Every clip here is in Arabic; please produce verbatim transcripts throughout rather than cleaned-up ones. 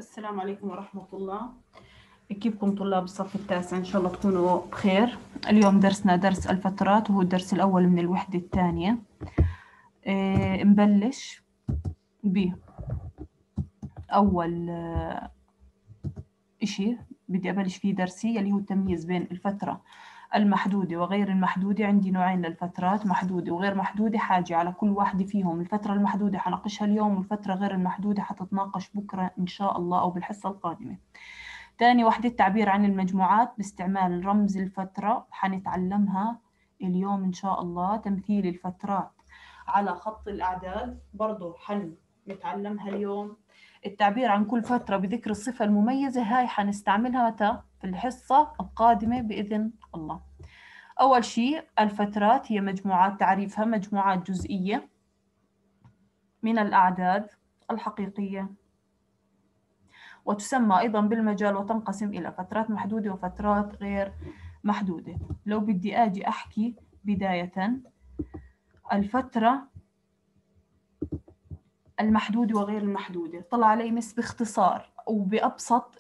السلام عليكم ورحمة الله. كيفكم طلاب الصف التاسع؟ إن شاء الله تكونوا بخير. اليوم درسنا درس الفترات وهو الدرس الأول من الوحدة الثانية. إيه نبلش بأول آه، إشي بدي أبلش فيه درسي اللي هو التمييز بين الفترة المحدودة وغير المحدودة. عندي نوعين للفترات، محدودة وغير محدودة، حاجة على كل واحدة فيهم. الفترة المحدودة حناقشها اليوم، والفترة غير المحدودة حتتناقش بكرة إن شاء الله أو بالحصة القادمة. تاني وحدة التعبير عن المجموعات باستعمال رمز الفترة حنتعلمها اليوم إن شاء الله. تمثيل الفترات على خط الأعداد برضو حنتعلمها اليوم. التعبير عن كل فترة بذكر الصفة المميزة هاي حنستعملها متى؟ في الحصة القادمة بإذن الله. أول شيء الفترات هي مجموعات، تعريفها مجموعات جزئية من الأعداد الحقيقية، وتسمى أيضا بالمجال، وتنقسم إلى فترات محدودة وفترات غير محدودة. لو بدي أجي أحكي بداية الفترة المحدودة وغير المحدودة، طلع علي مس باختصار وبأبسط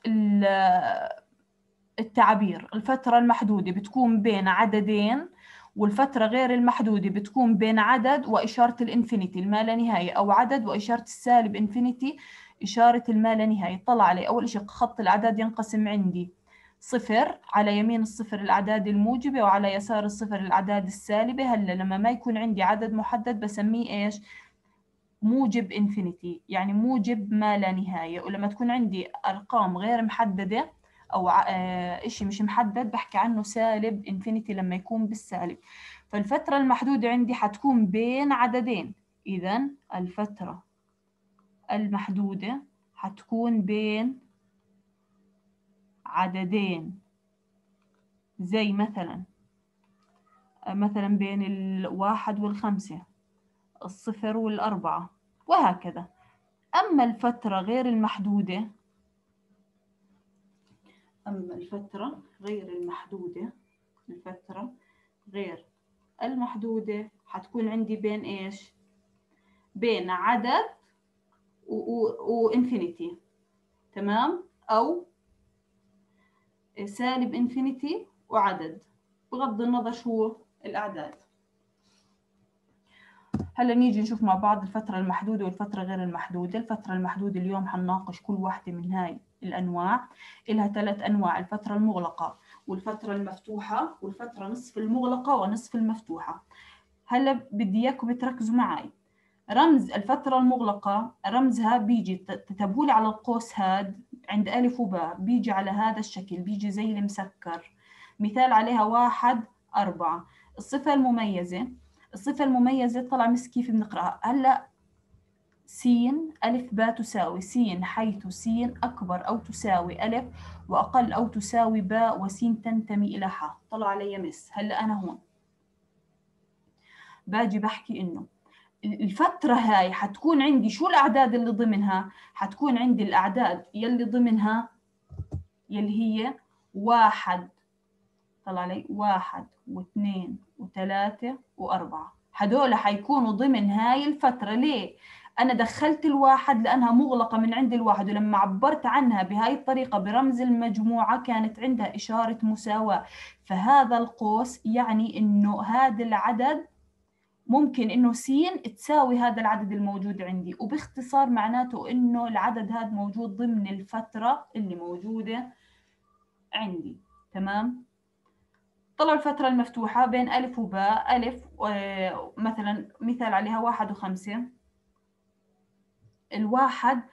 التعبير. الفترة المحدودة بتكون بين عددين، والفترة غير المحدودة بتكون بين عدد وإشارة الإنفينيتي الما لا نهاية، أو عدد وإشارة السالب إنفينيتي إشارة الما لا نهاية. طلع علي أول شيء خط الأعداد ينقسم عندي صفر، على يمين الصفر الأعداد الموجبة، وعلى يسار الصفر الأعداد السالبة. هلا لما ما يكون عندي عدد محدد بسميه إيش؟ موجب إنفينيتي، يعني موجب ما لا نهاية. ولما تكون عندي أرقام غير محددة أو إشي مش محدد بحكي عنه سالب إنفينيتي لما يكون بالسالب. فالفترة المحدودة عندي حتكون بين عددين، إذا الفترة المحدودة حتكون بين عددين، زي مثلا مثلا بين الواحد والخمسة، الصفر والأربعة، وهكذا. أما الفترة غير المحدودة أما الفترة غير المحدودة الفترة غير المحدودة حتكون عندي بين إيش؟ بين عدد وإنفينيتي، تمام؟ أو سالب إنفينيتي وعدد، بغض النظر شو الأعداد. هلا نيجي نشوف مع بعض الفترة المحدودة والفترة غير المحدودة. الفترة المحدودة اليوم حنناقش كل واحدة من هاي الأنواع. إلها ثلاث أنواع: الفترة المغلقة والفترة المفتوحة والفترة نصف المغلقة ونصف المفتوحة. هلا بدي إياكم تركزوا معي. رمز الفترة المغلقة رمزها بيجي، تتابعوا لي على القوس هاد عند ألف وباء، بيجي على هذا الشكل، بيجي زي المسكر. مثال عليها واحد أربعة. الصفة المميزة الصفة المميزة طلع مس كيف بنقرأها. هلا س ألف باء تساوي س، حيث س أكبر أو تساوي ألف وأقل أو تساوي باء، وس تنتمي إلى ح. طلع علي مس. هلا أنا هون باجي بحكي إنه الفترة هاي حتكون عندي شو الأعداد اللي ضمنها؟ حتكون عندي الأعداد يلي ضمنها يلي هي واحد، طلع علي واحد واثنين وثلاثة وأربعة. هدول حيكونوا ضمن هاي الفترة. ليه؟ أنا دخلت الواحد لأنها مغلقة من عند الواحد، ولما عبرت عنها بهاي الطريقة برمز المجموعة كانت عندها إشارة مساواة. فهذا القوس يعني إنه هذا العدد ممكن إنه س تساوي هذا العدد الموجود عندي، وباختصار معناته إنه العدد هذا موجود ضمن الفترة اللي موجودة عندي، تمام؟ طلعوا الفترة المفتوحة بين ألف وباء. ألف مثلا مثال عليها واحد وخمسة. الواحد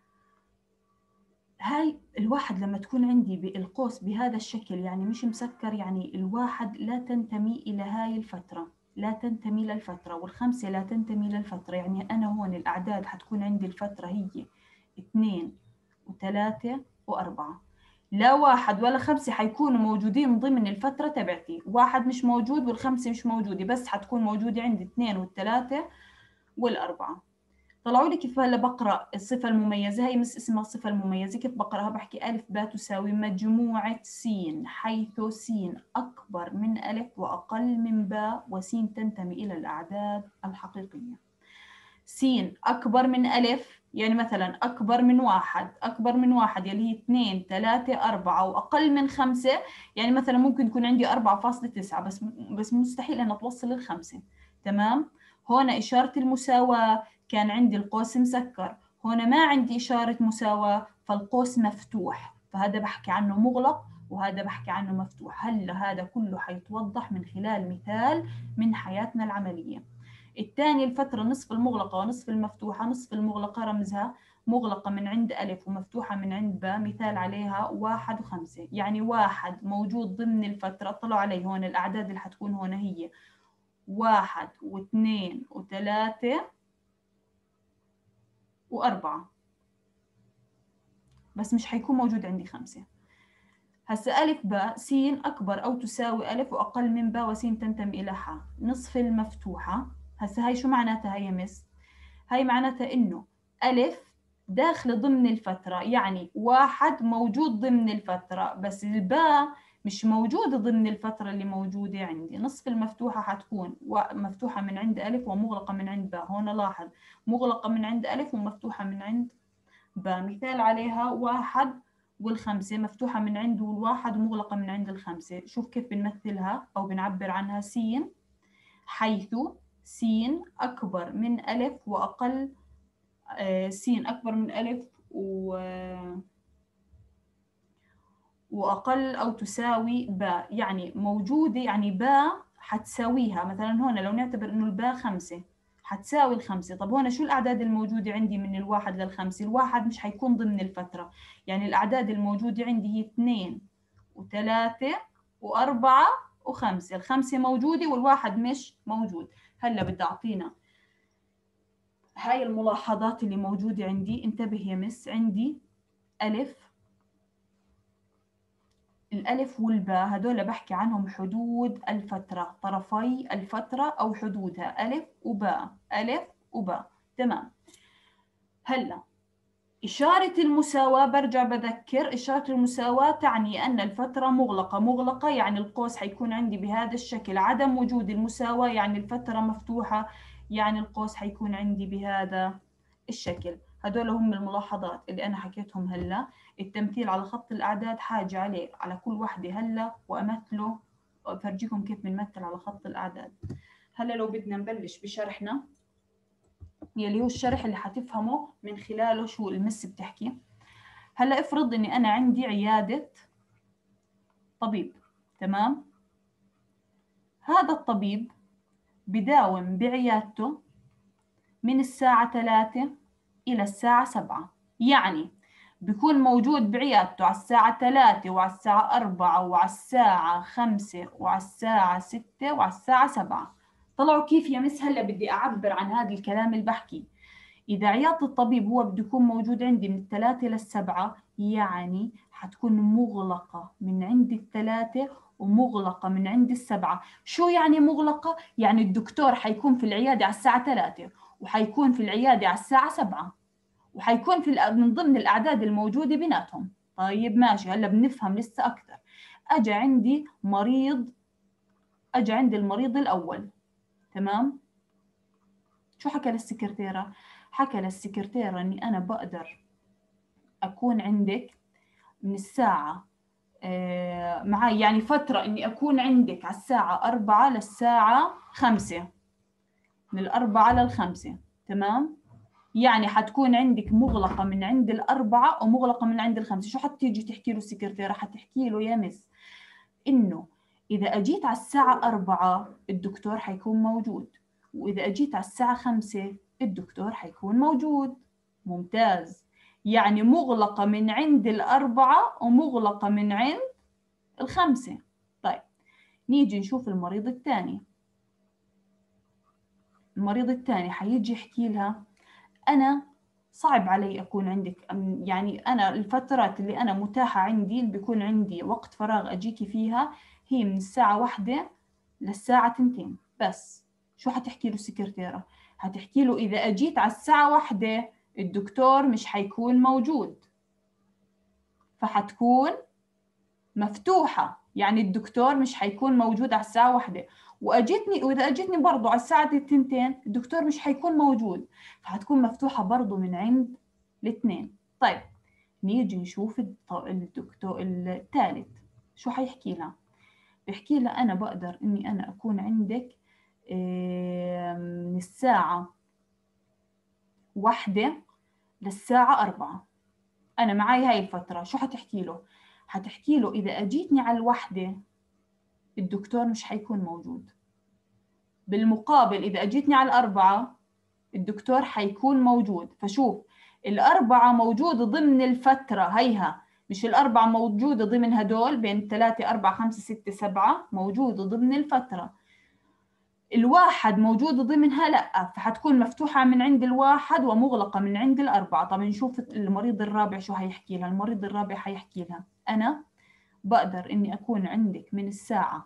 هاي الواحد لما تكون عندي بالقوس بهذا الشكل يعني مش مسكر، يعني الواحد لا تنتمي إلى هاي الفترة، لا تنتمي للفترة، والخمسة لا تنتمي للفترة. يعني أنا هون الأعداد حتكون عندي الفترة هي اثنين وثلاثة وأربعة. لا واحد ولا خمسة حيكونوا موجودين ضمن الفترة تبعتي. واحد مش موجود والخمسة مش موجودة، بس حتكون موجودة عندي اثنين والثلاثة والأربعة. طلعوا لي كيف هلا بقرأ الصفة المميزة. هي مس اسمها الصفة المميزة. كيف بقرأها؟ بحكي ألف باء تساوي مجموعة س، حيث س أكبر من ألف وأقل من باء، وس تنتمي إلى الأعداد الحقيقية. س أكبر من ألف، يعني مثلا أكبر من واحد، أكبر من واحد يلي هي اثنين ثلاثة أربعة، وأقل من خمسة، يعني مثلا ممكن يكون عندي أربعة فاصلة تسعة، بس بس مستحيل أن توصل للخمسة. تمام؟ هنا إشارة المساواة كان عندي القوس مسكر، هنا ما عندي إشارة مساواة فالقوس مفتوح، فهذا بحكي عنه مغلق وهذا بحكي عنه مفتوح. هلا هذا كله حيتوضح من خلال مثال من حياتنا العملية. الثاني الفترة نصف المغلقة ونصف المفتوحة. نصف المغلقة رمزها مغلقة من عند ألف ومفتوحة من عند باء، مثال عليها واحد وخمسة، يعني واحد موجود ضمن الفترة. طلعوا عليه هون الأعداد اللي حتكون هون هي واحد واثنين وثلاثة وأربعة، بس مش حيكون موجود عندي خمسة. هسا ألف باء س أكبر أو تساوي ألف وأقل من باء وس تنتمي إلى ح. نصف المفتوحة، هسا هاي شو معناتها هي مس؟ هاي معناتها إنه ألف داخلة ضمن الفترة، يعني واحد موجود ضمن الفترة، بس الباء مش موجودة ضمن الفترة اللي موجودة عندي. نصف المفتوحة حتكون مفتوحة من عند ألف ومغلقة من عند باء. هون لاحظ مغلقة من عند ألف ومفتوحة من عند باء، مثال عليها واحد والخمسة مفتوحة من عند الواحد ومغلقة من عند الخمسة. شوف كيف بنمثلها أو بنعبر عنها. س حيث س أكبر من ألف وأقل آه س أكبر من ألف و وأقل أو تساوي باء، يعني موجودة، يعني باء حتساويها. مثلا هون لو نعتبر إنه الباء خمسة حتساوي الخمسة. طب هون شو الأعداد الموجودة عندي من الواحد للخمسة؟ الواحد مش حيكون ضمن الفترة، يعني الأعداد الموجودة عندي هي اثنين وثلاثة وأربعة وخمسة. الخمسة موجودة والواحد مش موجود. هلا بدي أعطينا هاي الملاحظات اللي موجودة عندي. انتبه يا مس، عندي ألف، الألف والباء هدول بحكي عنهم حدود الفترة، طرفي الفترة أو حدودها، ألف وباء، ألف وباء. تمام. هلا إشارة المساواة، برجع بذكر، إشارة المساواة تعني أن الفترة مغلقة. مغلقة يعني القوس حيكون عندي بهذا الشكل. عدم وجود المساواة يعني الفترة مفتوحة، يعني القوس حيكون عندي بهذا الشكل. هدول هم الملاحظات اللي أنا حكيتهم هلا. التمثيل على خط الأعداد حاجة عليه على كل وحدة هلا وأمثله وأفرجيكم كيف بنمثل على خط الأعداد. هلا لو بدنا نبلش بشرحنا، يلي هو الشرح اللي حتفهمه من خلاله شو المس بتحكي. هلا افرض اني انا عندي عيادة طبيب. تمام. هذا الطبيب بداوم بعيادته من الساعة ثلاثة إلى الساعة سبعة، يعني بيكون موجود بعيادته على الساعة ثلاثة وعلى الساعة أربعة وعلى الساعة خمسة وعلى الساعة ستة وعلى الساعة سبعة. طلعوا كيف يا مس؟ هلا بدي أعبر عن هذا الكلام اللي بحكي. إذا عيادة الطبيب هو بده يكون موجود عندي من الثلاثة للسبعة، يعني حتكون مغلقة من عند الثلاثة ومغلقة من عند السبعة. شو يعني مغلقة؟ يعني الدكتور حيكون في العيادة على الساعة ثلاثة وحيكون في العيادة على الساعة سبعة وحيكون في من ضمن الأعداد الموجودة بيناتهم. طيب ماشي، هلا بنفهم لسه أكثر. أجا عندي مريض، أجا عندي المريض الأول. تمام. شو حكى للسكرتيرة؟ حكى للسكرتيرة إني أنا بقدر أكون عندك من الساعة آه معي، يعني فترة إني أكون عندك على الساعة أربعة للساعة خمسة، من الأربعة للخمسة. تمام. يعني حتكون عندك مغلقة من عند الأربعة ومغلقة من عند الخمسة. شو حتيجي تحكي له السكرتيرة؟ حتحكي له يا مس إنه إذا أجيت على الساعة أربعة الدكتور حيكون موجود، وإذا أجيت على الساعة خمسة الدكتور حيكون موجود. ممتاز. يعني مغلقة من عند الأربعة ومغلقة من عند الخمسة. طيب نيجي نشوف المريض الثاني. المريض الثاني حيجي يحكي لها أنا صعب علي أكون عندك، يعني أنا الفترات اللي أنا متاحة عندي اللي بيكون عندي وقت فراغ أجيكي فيها هي من الساعة واحدة للساعة تنتين بس. شو حتحكي له السكرتيرة؟ حتحكي له إذا أجيت على الساعة واحدة الدكتور مش حيكون موجود، فحتكون مفتوحة، يعني الدكتور مش حيكون موجود على الساعة واحدة. واجتني واذا اجتني برضه على الساعه التنتين الدكتور مش حيكون موجود، فحتكون مفتوحه برضه من عند الاثنين. طيب نيجي نشوف الدكتور الثالث شو حيحكي لها. بحكي لها انا بقدر اني انا اكون عندك من الساعه واحدة للساعة أربعة، أنا معي هاي الفترة. شو حتحكي له؟ حتحكي له إذا أجيتني على الوحدة الدكتور مش حيكون موجود، بالمقابل إذا أجيتني على الأربعة الدكتور حيكون موجود. فشوف الأربعة موجودة ضمن الفترة هيها، مش الأربعة موجودة ضمن هدول بين ثلاثة أربعة خمسة ستة سبعة، موجودة ضمن الفترة. الواحد موجودة ضمنها لأ، فحتكون مفتوحة من عند الواحد ومغلقة من عند الأربعة. طب نشوف المريض الرابع شو هيحكي لها. المريض الرابع هيحكي لها أنا بقدر إني أكون عندك من الساعة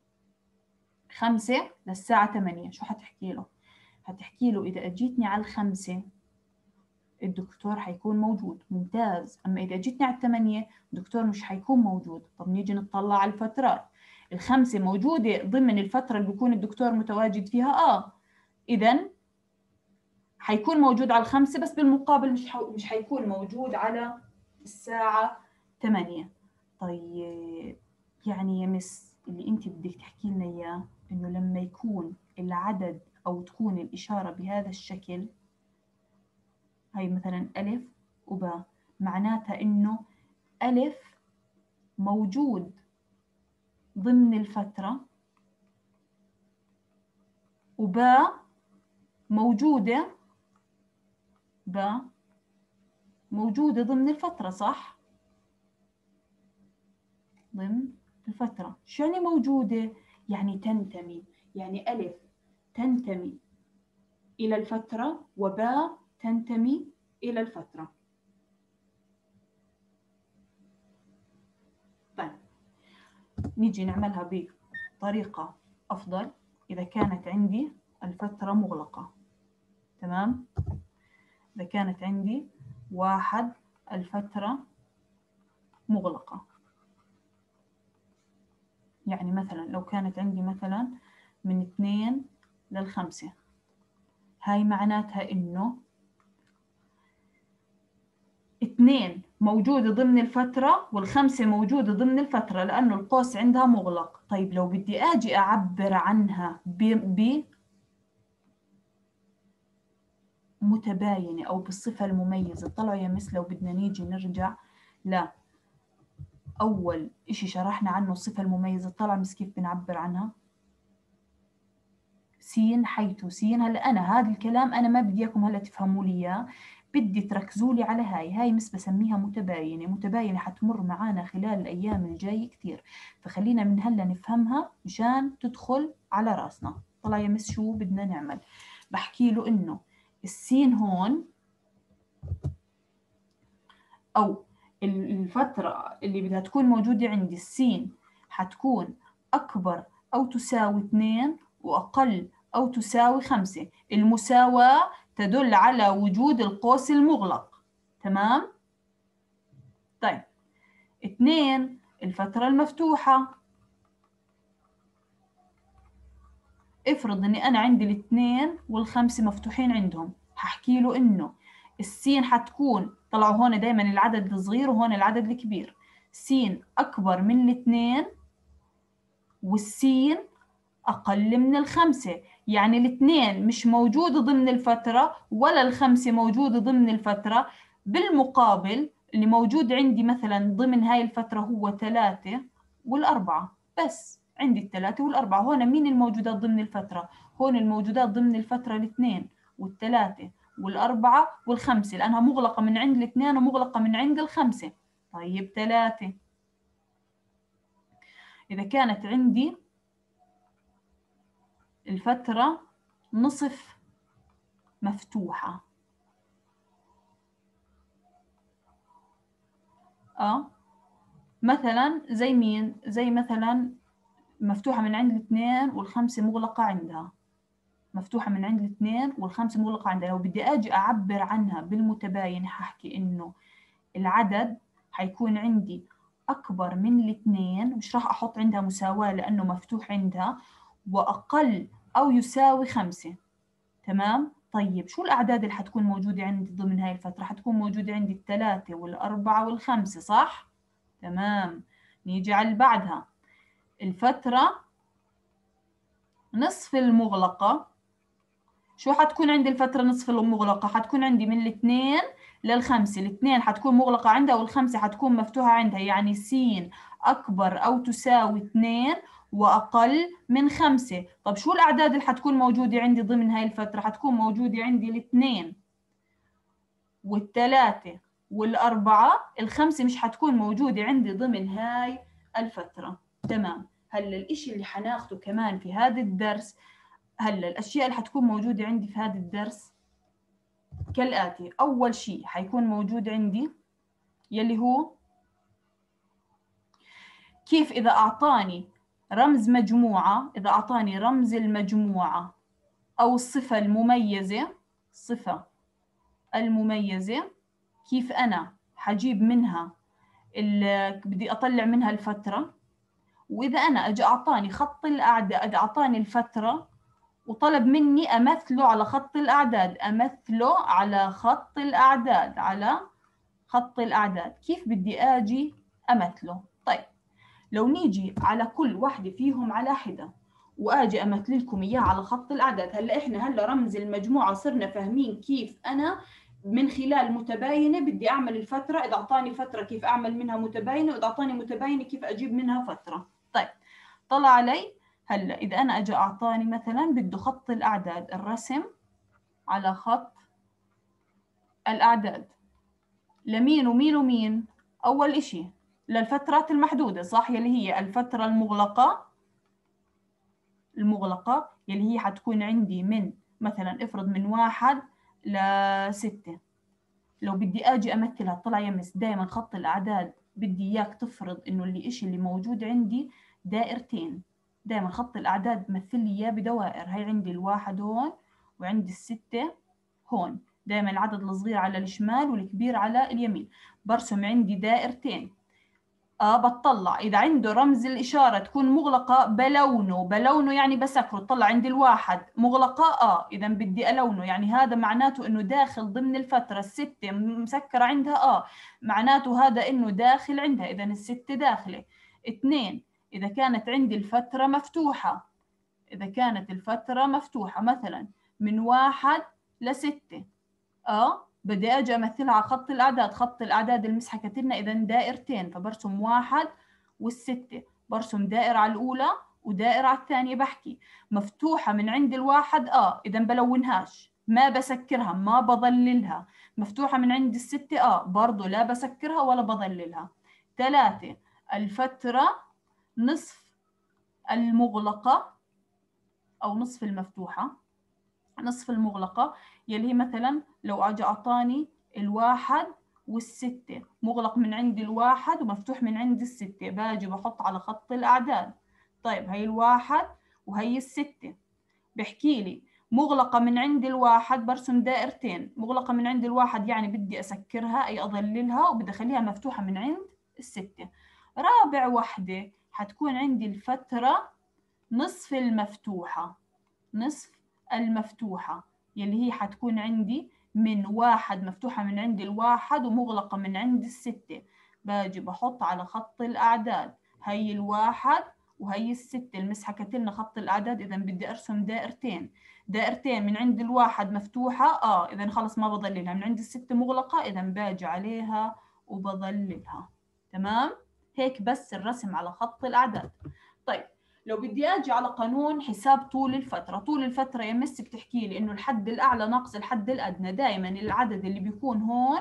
خمسة للساعة ثمانية. شو حتحكي له؟ هتحكي له إذا أجيتني على الخمسة الدكتور حيكون موجود، ممتاز. أما إذا أجيتني على الثمانية الدكتور مش حيكون موجود. طب نيجي نطلع على الفترات. الخمسة موجودة ضمن الفترة اللي بيكون الدكتور متواجد فيها، آه إذن حيكون موجود على الخمسة، بس بالمقابل مش حو... مش حيكون موجود على الساعة ثمانية. طيب يعني يا مس اللي أنت بدك تحكي لنا إياه إنه لما يكون العدد أو تكون الإشارة بهذا الشكل، هاي مثلا ألف وباء، معناتها إنه ألف موجود ضمن الفترة وباء موجودة باء موجودة ضمن الفترة، صح؟ ضمن الفترة. شو يعني موجودة؟ يعني تنتمي، يعني ألف تنتمي إلى الفترة وباء تنتمي إلى الفترة. طيب نيجي نعملها بطريقة أفضل. إذا كانت عندي الفترة مغلقة، تمام؟ إذا كانت عندي واحد الفترة مغلقة، يعني مثلا لو كانت عندي مثلا من اثنين للخمسة، هاي معناتها إنه اثنين موجودة ضمن الفترة والخمسة موجودة ضمن الفترة لأنه القوس عندها مغلق. طيب لو بدي أجي أعبر عنها ب متباينة أو بالصفة المميزة، طلعوا يا مس لو بدنا نيجي نرجع لا أول إشي شرحنا عنه الصفة المميزة، طلع مس كيف بنعبر عنها؟ سين حيث سين. هلا أنا هذا الكلام أنا ما بدي إياكم هلا تفهموا لي إياه، بدي تركزوا لي على هاي. هاي مس بسميها متباينة. متباينة حتمر معانا خلال الأيام الجاي كتير، فخلينا من هلا نفهمها مشان تدخل على راسنا. طلع يا مس شو بدنا نعمل؟ بحكي له إنه السين هون أو الفترة اللي بدها تكون موجودة عندي، السين حتكون أكبر أو تساوي اثنين وأقل أو تساوي خمسة. المساواة تدل على وجود القوس المغلق، تمام؟ طيب اثنين الفترة المفتوحة. افرض اني انا عندي الاثنين والخمسة مفتوحين عندهم، هحكي له انه السين حتكون، طلعوا هون دايما العدد الصغير وهون العدد الكبير، سين اكبر من الاثنين والسين اقل من الخمسة. يعني الاثنين مش موجودة ضمن الفترة ولا الخمسة موجودة ضمن الفترة. بالمقابل اللي موجود عندي مثلا ضمن هاي الفترة هو ثلاثة والأربعة بس. عندي الثلاثة والأربعة. هون مين الموجودات ضمن الفترة؟ هون الموجودات ضمن الفترة الاثنين والثلاثة والأربعة والخمسة، لأنها مغلقة من عند الاثنين ومغلقة من عند الخمسة. طيب ثلاثة إذا كانت عندي الفترة نصف مفتوحة، اه مثلا زي مين؟ زي مثلا مفتوحة من عند الاثنين والخمسة مغلقة عندها، مفتوحة من عند الاثنين والخمسة مغلقة عندها. لو بدي أجي أعبر عنها بالمتباين ححكي إنه العدد حيكون عندي أكبر من الاثنين، مش راح أحط عندها مساواة لأنه مفتوح عندها، وأقل أو يساوي خمسة. تمام؟ طيب شو الأعداد اللي حتكون موجودة عندي ضمن هاي الفترة؟ حتكون موجودة عندي الثلاثة والأربعة والخمسة، صح؟ تمام. نيجي على اللي بعدها، الفترة نصف المغلقة. شو حتكون عندي الفترة نصف المغلقة؟ حتكون عندي من الاثنين للخمسة. الاثنين حتكون مغلقة عندها والخمسة حتكون مفتوحة عندها، يعني س أكبر أو تساوي اثنين وأقل من خمسة. طب شو الأعداد اللي حتكون موجودة عندي ضمن هاي الفترة؟ حتكون موجودة عندي الاثنين والثلاثة والأربعة. الخمسة مش حتكون موجودة عندي ضمن هاي الفترة. تمام. هلا الإشي اللي حناخده كمان في هذا الدرس، هلا الأشياء اللي حتكون موجودة عندي في هذا الدرس كالآتي. أول شيء حيكون موجود عندي يلي هو كيف إذا أعطاني رمز مجموعة، إذا أعطاني رمز المجموعة أو الصفة المميزة، الصفة المميزة، كيف أنا حجيب منها اللي بدي أطلع منها الفترة. وإذا أنا أجي أعطاني خط الأعداد، أعطاني الفترة وطلب مني أمثله على خط الأعداد، أمثله على خط الأعداد، على خط الأعداد، كيف بدي آجي أمثله؟ طيب لو نيجي على كل واحدة فيهم على حدة وآجي أمثل لكم إياه على خط الأعداد. هلا إحنا هلا رمز المجموعة صرنا فاهمين كيف أنا من خلال متباينة بدي أعمل الفترة، إذا أعطاني فترة كيف أعمل منها متباينة، وإذا أعطاني متباينة كيف أجيب منها فترة. طيب طلع علي هلا إذا أنا أجي أعطاني مثلا بده خط الأعداد، الرسم على خط الأعداد لمين ومين ومين؟ أول إشي للفترات المحدودة، صح؟ يلي هي الفترة المغلقة، المغلقة يلي هي حتكون عندي من مثلا افرض من واحد لستة. لو بدي أجي أمثلها، طلع يمس دائما خط الأعداد بدي إياك تفرض إنه اللي إشي اللي موجود عندي دائرتين. دائما خط الأعداد بمثل لي إياه بدوائر. هاي عندي الواحد هون وعندي الستة هون، دائما العدد الصغير على الشمال والكبير على اليمين. برسم عندي دائرتين. اه بطلع اذا عنده رمز الاشاره تكون مغلقه بلونه، بلونه يعني بسكره. طلع عندي الواحد مغلقه، اه اذا بدي الونه، يعني هذا معناته انه داخل ضمن الفتره. السته مسكره عندها، اه معناته هذا انه داخل عندها، اذا السته داخله. اثنين اذا كانت عندي الفتره مفتوحه، اذا كانت الفتره مفتوحه مثلا من واحد لستة، اه بدي اجي امثلها على خط الاعداد. خط الاعداد اللي مسحكت لنا اذا دائرتين، فبرسم واحد والستة، برسم دائرة على الاولى ودائرة على الثانية. بحكي مفتوحة من عند الواحد، اه اذا بلونهاش، ما بسكرها ما بظللها. مفتوحة من عند الستة، اه برضو لا بسكرها ولا بظللها. ثلاثة الفترة نصف المغلقة او نصف المفتوحة، نصف المغلقة يلي هي مثلا لو اجى اعطاني الواحد والستة، مغلق من عند الواحد ومفتوح من عند الستة، باجي بحط على خط الأعداد. طيب هي الواحد وهي الستة، بحكي لي مغلقة من عند الواحد، برسم دائرتين. مغلقة من عند الواحد يعني بدي أسكرها أي أظللها، وبدي أخليها مفتوحة من عند الستة. رابع وحدة حتكون عندي الفترة نصف المفتوحة، نصف المفتوحة يلي هي حتكون عندي من واحد، مفتوحة من عند الواحد ومغلقة من عند الستة. باجي بحط على خط الأعداد هي الواحد وهي الستة، المسحة كتلنا خط الأعداد، إذا بدي أرسم دائرتين. دائرتين من عند الواحد مفتوحة، آه إذا خلص ما بظللها. من عند الستة مغلقة، إذا باجي عليها وبظللها. تمام؟ هيك بس الرسم على خط الأعداد. طيب لو بدي اجي على قانون حساب طول الفتره، طول الفتره يا مس بتحكي لي انه الحد الاعلى ناقص الحد الادنى. دائما العدد اللي بيكون هون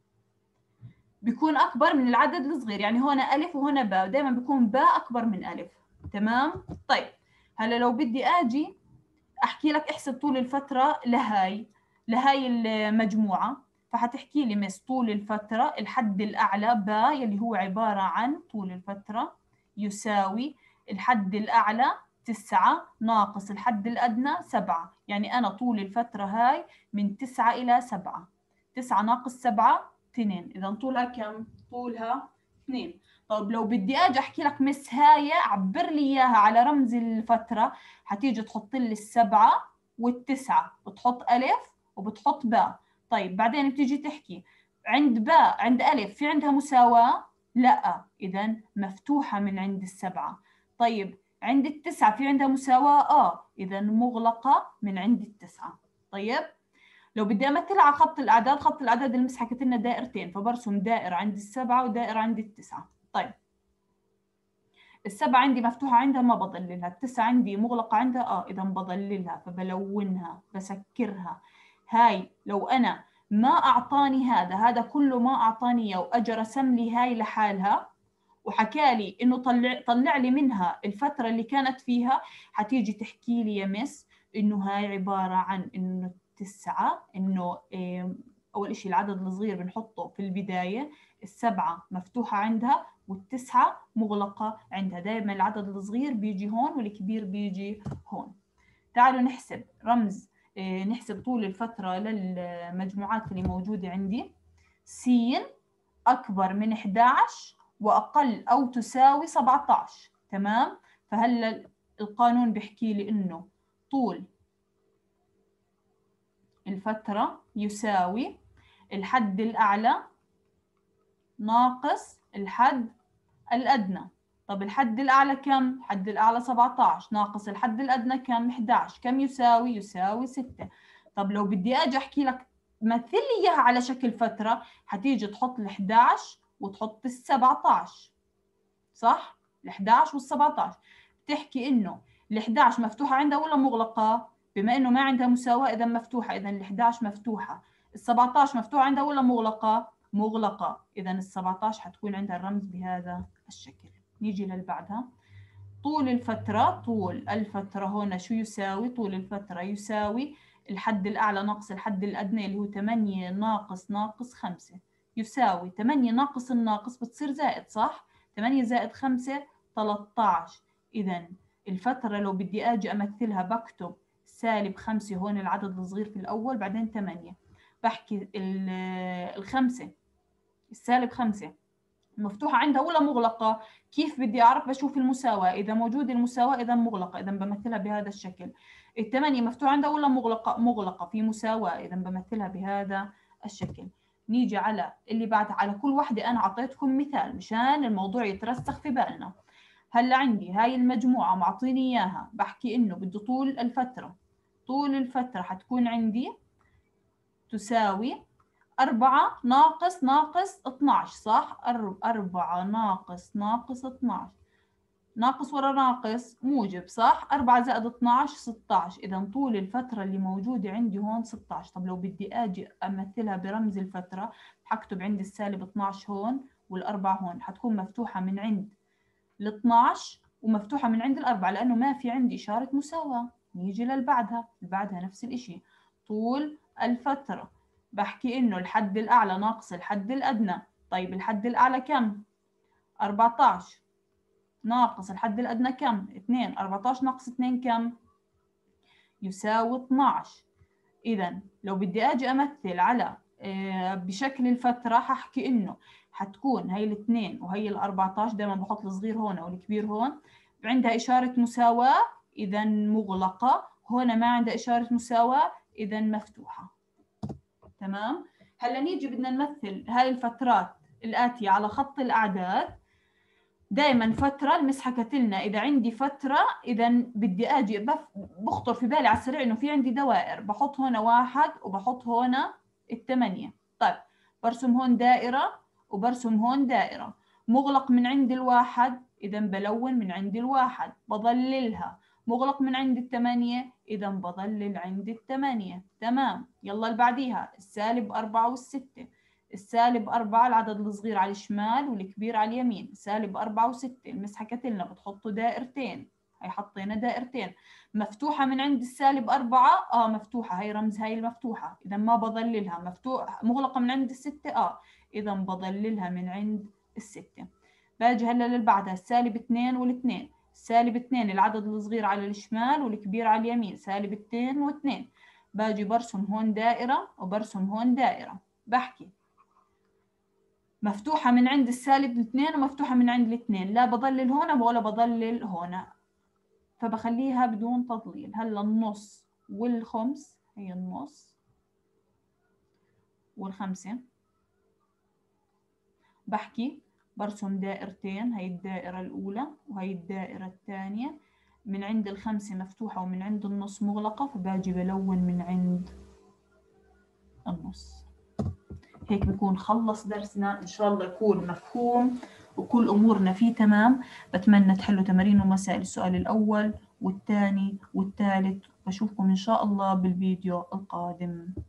بيكون اكبر من العدد الصغير، يعني هون الف وهنا باء، دائما بيكون باء اكبر من الف. تمام؟ طيب هلا لو بدي اجي احكي لك احسب طول الفتره لهاي لهاي المجموعه، فحتحكي لي مس طول الفتره الحد الاعلى باء يلي هو عباره عن طول الفتره يساوي الحد الأعلى تسعة ناقص الحد الأدنى سبعة. يعني أنا طول الفترة هاي من تسعة إلى سبعة. تسعة ناقص سبعة اثنين، إذا طولها كم؟ طولها اثنين. طب لو بدي اجي احكي لك مس هاي عبر لي اياها على رمز الفترة، حتيجي تحط لي السبعة والتسعة، بتحط ألف وبتحط باء. طيب بعدين بتيجي تحكي عند باء عند ألف في عندها مساواة؟ لا، إذا مفتوحة من عند السبعة. طيب عند التسعة في عندها مساواة؟ آه، إذا مغلقة من عند التسعة. طيب لو بدي أمثلها على خط الأعداد، خط الأعداد المس حكت لنا دائرتين، فبرسم دائرة عند السبعة ودائرة عند التسعة. طيب السبعة عندي مفتوحة عندها ما بضللها، التسعة عندي مغلقة عندها اه، إذا بضللها، فبلونها بسكرها. هاي لو أنا ما أعطاني هذا هذا كله ما أعطاني إياه وأجى رسم لي هاي لحالها وحكالي إنه طلع طلع لي منها الفترة اللي كانت فيها، حتيجي تحكي لي يا مس إنه هاي عبارة عن إنه التسعة، إنه إيه، أول إشي العدد الصغير بنحطه في البداية، السبعة مفتوحة عندها والتسعة مغلقة عندها. دائما العدد الصغير بيجي هون والكبير بيجي هون. تعالوا نحسب رمز، إيه، نحسب طول الفترة للمجموعات اللي موجودة عندي. س أكبر من إحدى عشر وأقل أو تساوي سبعة عشر. تمام؟ فهلا القانون بيحكي لي إنه طول الفترة يساوي الحد الأعلى ناقص الحد الأدنى. طب الحد الأعلى كم؟ الحد الأعلى سبعة عشر ناقص الحد الأدنى كم؟ إحدى عشر. كم يساوي؟ يساوي ستة. طب لو بدي أجي أحكي لك مثل لي إياها على شكل فترة، حتيجي تحط ال إحدى عشر وتحط ال سبعة عشر، صح؟ ال إحدى عشر وال سبعة عشر. بتحكي إنه ال إحدى عشر مفتوحة عندها ولا مغلقة؟ بما إنه ما عندها مساواة إذا مفتوحة، إذا ال إحدى عشر مفتوحة. ال سبعة عشر مفتوحة عندها ولا مغلقة؟ مغلقة. إذا ال سبعة عشر حتكون عندها الرمز بهذا الشكل. نيجي للبعدها. طول الفترة، طول الفترة هنا شو يساوي؟ طول الفترة يساوي الحد الأعلى ناقص الحد الأدنى اللي هو ثمانية ناقص ناقص خمسة، يساوي ثمانية ناقص الناقص بتصير زائد، صح؟ ثمانية زائد خمسة ثلاثة عشر. إذا الفترة لو بدي أجي أمثلها بكتب سالب خمسة هون العدد الصغير في الأول، بعدين ثمانية. بحكي الخمسة السالب خمسة مفتوحة عندها ولا مغلقة؟ كيف بدي أعرف؟ بشوف المساواة، إذا موجود المساواة إذا مغلقة، إذا بمثلها بهذا الشكل. الثمانية مفتوحة عندها ولا مغلقة؟ مغلقة، في مساواة، إذا بمثلها بهذا الشكل. نيجي على اللي بعد، على كل واحدة أنا أعطيتكم مثال مشان الموضوع يترسخ في بالنا. هلا عندي هاي المجموعة معطيني إياها، بحكي إنه بدي طول الفترة، طول الفترة حتكون عندي تساوي أربعة ناقص ناقص اثناعش، صح؟ أربعة ناقص ناقص اثناعش، ناقص ورا ناقص موجب، صح؟ أربعة زائد اثناعش ستة عشر. إذا طول الفترة اللي موجودة عندي هون ستة عشر. طب لو بدي أجي أمثلها برمز الفترة، حكتب عندي السالب اثناعش هون والأربعة هون، حتكون مفتوحة من عند ال اثناعش ومفتوحة من عند الأربعة لأنه ما في عندي إشارة مساواة. نيجي للبعدها، البعدها نفس الإشي. طول الفترة بحكي إنه الحد الأعلى ناقص الحد الأدنى. طيب الحد الأعلى كم؟ أربعة عشر ناقص الحد الأدنى كم؟ اثنين. أربعة عشر ناقص اثنين كم؟ يساوي اثناعش. إذا لو بدي أجي أمثل على بشكل الفترة، ححكي إنه حتكون هي الاثنين وهي الأربعة عشر، دائما بحط الصغير هون والكبير هون، عندها إشارة مساواة إذا مغلقة، هنا ما عندها إشارة مساواة إذا مفتوحة. تمام؟ هلا نيجي بدنا نمثل هاي الفترات الآتية على خط الأعداد. دائما فترة المس حكت لنا إذا عندي فترة، إذا بدي أجي بخطر في بالي على السريع إنه في عندي دوائر، بحط هنا واحد وبحط هنا الثمانية. طيب برسم هون دائرة وبرسم هون دائرة، مغلق من عند الواحد إذا بلون من عند الواحد بظللها، مغلق من عند الثمانية إذا بظلل عند الثمانية. تمام. يلا اللي بعديها السالب أربعة والستة. السالب أربعة العدد الصغير على الشمال والكبير على اليمين، سالب أربعة وستة المس حكت لنا بتحطوا دائرتين، هي حطينا دائرتين. مفتوحة من عند السالب أربعة؟ آه مفتوحة، هي رمز هاي المفتوحة إذا ما بظللها. مفتوح مغلقة من عند الستة؟ آه إذا بظللها من عند الستة. باجي هلا اللي بعدها السالب اثنين والاثنين. السالب اثنين العدد الصغير على الشمال والكبير على اليمين، سالب اثنين واثنين. باجي برسم هون دائرة وبرسم هون دائرة، بحكي مفتوحة من عند السالب الاثنين ومفتوحة من عند الاثنين، لا بضلل هون ولا بضلل هون، فبخليها بدون تضليل. هلا النص والخمس، هي النص والخمسة، بحكي برسم دائرتين، هي الدائرة الأولى وهي الدائرة الثانية، من عند الخمسة مفتوحة ومن عند النص مغلقة، فباجي بلون من عند النص. هيك بكون خلص درسنا، إن شاء الله يكون مفهوم وكل أمورنا فيه تمام. بتمنى تحلوا تمارين ومسائل السؤال الأول والثاني والثالث، بشوفكم إن شاء الله بالفيديو القادم.